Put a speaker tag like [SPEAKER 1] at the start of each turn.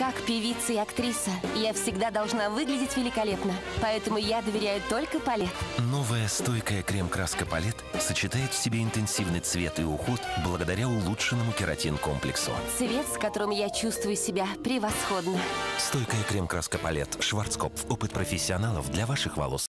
[SPEAKER 1] Как певица и актриса, я всегда должна выглядеть великолепно. Поэтому я доверяю только Палет.
[SPEAKER 2] Новая стойкая крем-краска Палет сочетает в себе интенсивный цвет и уход благодаря улучшенному кератин-комплексу.
[SPEAKER 1] Цвет, с которым я чувствую себя превосходно.
[SPEAKER 2] Стойкая крем-краска Палет. Шварцкопф. Опыт профессионалов для ваших волос.